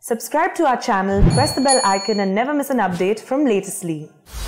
Subscribe to our channel, press the bell icon and never miss an update from Latestly.